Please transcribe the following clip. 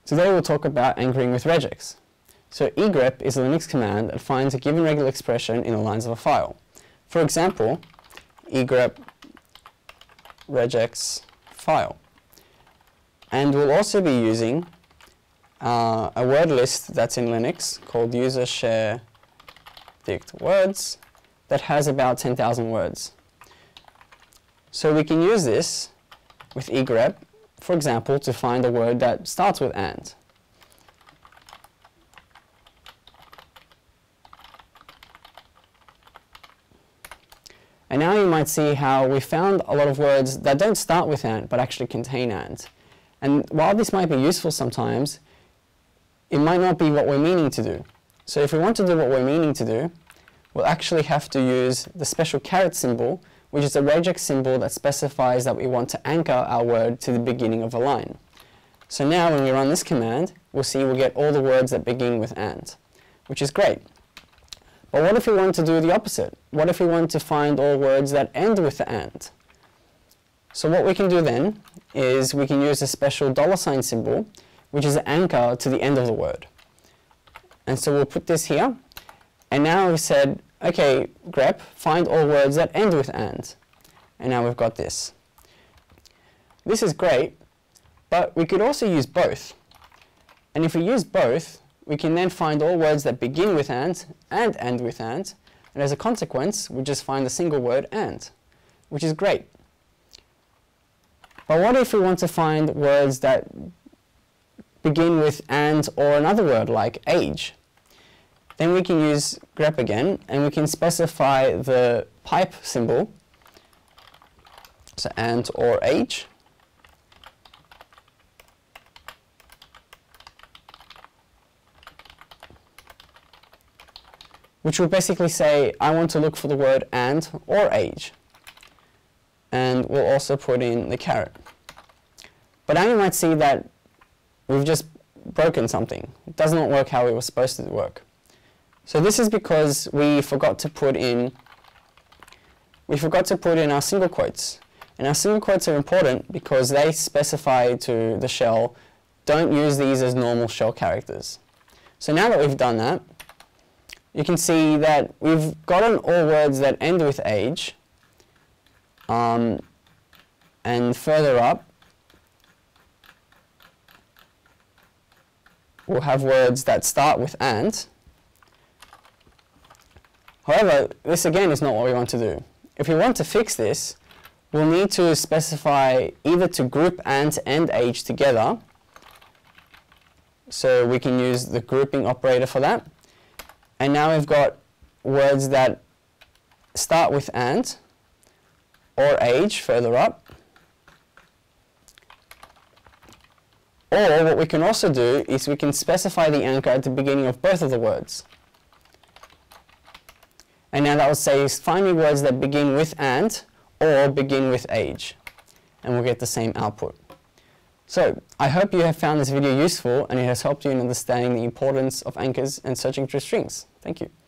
Today we'll talk about anchoring with regex. So egrep is a Linux command that finds a given regular expression in the lines of a file. For example, egrep regex file. And we'll also be using a word list that's in Linux called user share dict words that has about 10,000 words. So we can use this with egrep, for example, to find a word that starts with and. And now you might see how we found a lot of words that don't start with and but actually contain and. And while this might be useful sometimes, it might not be what we're meaning to do. So if we want to do what we're meaning to do, we'll actually have to use the special caret symbol, which is a regex symbol that specifies that we want to anchor our word to the beginning of a line. So now when we run this command, we'll see we'll get all the words that begin with and, which is great. But what if we want to do the opposite? What if we want to find all words that end with the and? So what we can do then is we can use a special $ symbol, which is an anchor to the end of the word. And so we'll put this here, and now we've said, okay, grep, find all words that end with and. And now we've got this. This is great, but we could also use both. And if we use both, we can then find all words that begin with and end with and as a consequence, we just find a single word and, which is great. But what if we want to find words that begin with and or another word like age? Then we can use grep again, and we can specify the pipe symbol, so and or age, which will basically say I want to look for the word and or age. And we'll also put in the caret. But now you might see that we've just broken something. It does not work how it was supposed to work. So this is because we forgot to put in our single quotes. And our single quotes are important because they specify to the shell, don't use these as normal shell characters. So now that we've done that, you can see that we've gotten all words that end with age, and further up, we'll have words that start with and. However, this again is not what we want to do. If we want to fix this, we'll need to specify either to group and age together. So we can use the grouping operator for that. And now we've got words that start with and or age further up. Or what we can also do is we can specify the anchor at the beginning of both of the words. And now that will say find me words that begin with and or begin with age. And we'll get the same output. So I hope you have found this video useful and it has helped you in understanding the importance of anchors and searching through strings. Thank you.